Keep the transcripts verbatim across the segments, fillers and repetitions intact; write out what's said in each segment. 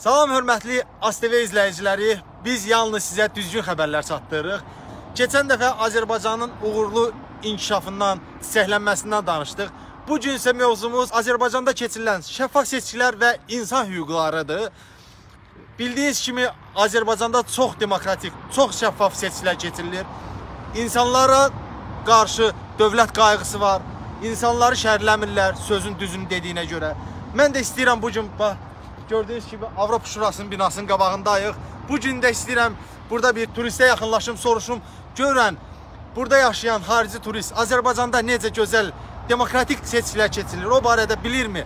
Salam hörmətli AzTV izləyiciləri, biz yalnız sizə düzgün xəbərlər çatdırırıq. Keçən dəfə Azərbaycanın uğurlu inkişafından, çiçəklənməsindən danışdıq. Bu gün isə mövzumuz Azərbaycanda keçirilən şəffaf seçkilər və insan hüquqlarıdır. Bildiyiniz kimi Azərbaycanda çox demokratik, çox şəffaf seçkilər keçirilir. İnsanlara qarşı dövlət qayğısı var. İnsanları şərləmirlər sözün düzünü dediyinə görə. Mən də istəyirəm bu gün, bax, gördüyünüz kimi Avropa Şurasının binasının qabağındayıq. Bu gün də istəyirəm burada bir turistə yaxınlaşım, soruşum. Görən, burada yaşayan xarici turist Azərbaycanda necə gözəl demokratik seçkilər keçirilir, o barədə bilirmi?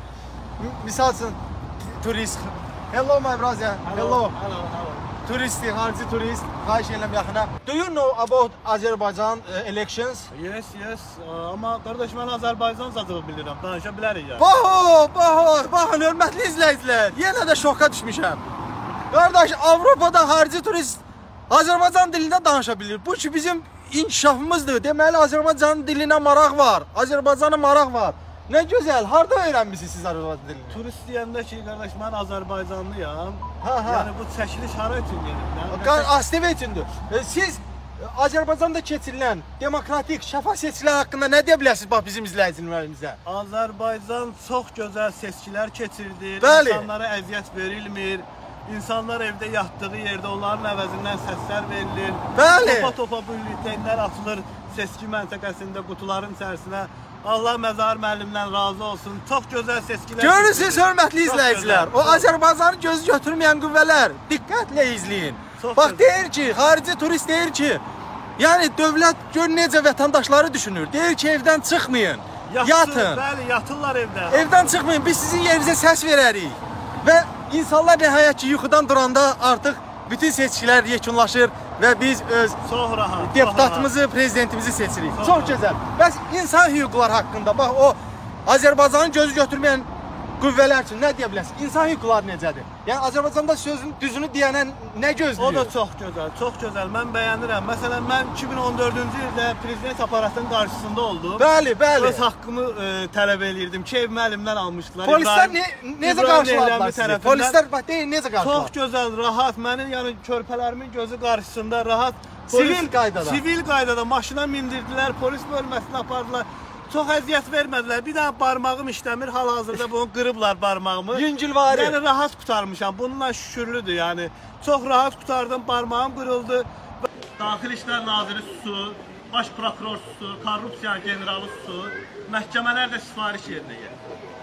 Misal üçün, turist. Hello my brother. Hello. Hello, hello. Turist, xarici turist. Xahiş edirəm yaxına. Do you know about Azərbaycan uh, elections? Yes, yes. Amma qardaş, mən Azərbaycan zadını bilirəm. Danışa bilərik yəni. Baho, baho, baxın hörmətli izləyicilər. Yenə də şoka düşmüşəm. Qardaş, Avropada xarici turist Azərbaycan dilində danışa bilir. Bu ki bizim inkişafımızdır. Deməli Azərbaycan dilinə maraq var. Azərbaycana maraq var. Nə gözəl. Harda öyrənmisiniz siz Azərbaycan dilini? Turist deyəndə ki, qardaş, mən Azərbaycanlıyam. Ha, ha. Yəni bu çəkiliş hara üçün gedir? AzTV üçündür. Siz Azərbaycanda keçirilən demokratik, şəffaf seçkilər haqqında nə deyə bilərsiniz bax bizim izləyicilərimizə? Azərbaycan çox gözəl seçkilər keçirdir. Bəli. İnsanlara əziyyət verilmir. İnsanlar evdə yatdığı yerdə onların əvəzindən səslər verilir. Bəli. Topa-topa bülletenlər atılır seçki məntəqəsində qutuların içərisinə. Allah Məzar müəllimdən razı olsun. Çox gözəl seçkilər. Görürsünüz hörmətli izləyicilər. O Azərbaycanı gözü götürməyən qüvvələr. Diqqətlə izləyin. Çox Bax gözəl. deyir ki, xarici turist deyir ki, yəni dövlət gör necə vətəndaşları düşünür. Deyir ki, evdən çıxmayın. Yatsın, Yatın. Bəli, yatırlar evdə. Evdən çıxmayın. Biz sizin yerinizə səs verərik. Və insanlar nəhayət ki, yuxudan duranda artıq bütün seçkilər yekunlaşır və biz öz Çox rahat. deputatımızı, prezidentimizi seçirik. Çox Çox rahat. gözəl. Bəs insan hüquqları haqqında bax o Azərbaycanın gözü götürməyən qüvvələr üçün nə deyə bilərsiniz? İnsan hüquqları necədir? Yəni Azərbaycanda sözün düzünü deyənə nə gözləyir? O da çox gözəl, çox gözəl. Mən bəyənirəm. Məsələn, mən iki min on dördüncü ildə prezident aparatının qarşısında oldum. Bəli, bəli. Öz haqqımı e, tələb eləyirdim ki, evimi əlimdən almışdılar. Polislər İbrahim, ne, necə İbrahim qarşıladılar Eyləmi sizi? tərəfindən. Polislər bax deyin necə qarşıladılar? Çox gözəl, rahat. Mənim yəni körpələrimin gözü qarşısında rahat. Sivil qaydada. Sivil qaydada maşına mindirdilər, polis bölməsinə apardılar. Çox əziyyət vermədilər. Bir dənə barmağım işləmir. Hal-hazırda bunu qırıblar barmağımı. Yüngülvari. Yəni rahat qurtarmışam. Bununla şükürlüdür yəni. Çox rahat qurtardım. Barmağım qırıldı. Daxili İşlər Naziri susu, Baş prokuror susu, korrupsiya generalı susu, məhkəmələr də sifariş yerinə gəlir.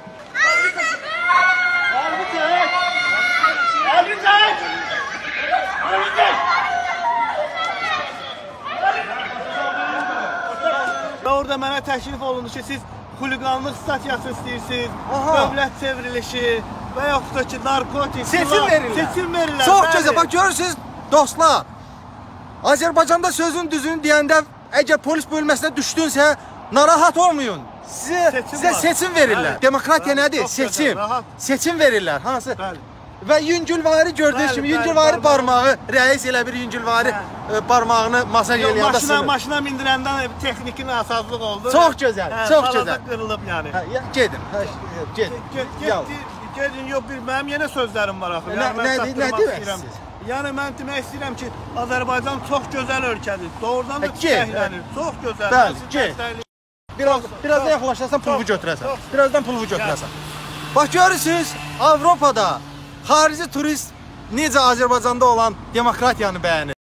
Əlini çək! Əlini çək! Əlini çək! Və orada mənə təklif olundu ki, siz xuliqanlıq statyası istəyirsiniz, Aha. dövlət çevrilişi və yaxud da ki, narkotik, Seçim verirlər. Seçim verirlər. Çox bəli. gözəl. Bax görürsünüz dostlar. Azərbaycanda sözün düzünü deyəndə əgər polis bölməsinə düşdünsə narahat olmayın. Sizə Seçim sizə var. seçim verirlər. Bəli. Demokratiya Bəli. nədir? Çox gözəl, Seçim. rahat. Seçim verirlər. Hansı? Bəli. Və yüngülvari gördüyünüz Bəli, kimi bəli, yüngülvari bəli, barmağı, rəis elə bir yüngülvari e, barmağını masaj Yox, eləyəndə maşına, sınır. maşına mindirəndən texniki nasazlıq oldu. Çox gözəl, Hə, çox salada gözəl. qırılıb yəni. Hə, ya, gedin. Hə, get. Get, Yal. get, gedin, yox, bir, mənim yenə sözlərim var axı. Nə- Yəni, mən nə- çatdırmaq nə demək istəyirəm. istəyirsiniz? Yəni, mən demək istəyirəm ki, Azərbaycan çox gözəl ölkədir. Doğrudan da Hə, get, çiçəklənir. Çox gözəl. Bəli, Mən sizi get. dəstəkləyirəm. Biraz Çox, biraz da çox, yaxınlaşarsan pulumu çox, götürəsən. çox. Birazdan pulumu götürəsən. Bax görürsüz, Avropada xarici turist necə Azərbaycanda olan demokratiyanı bəyənir.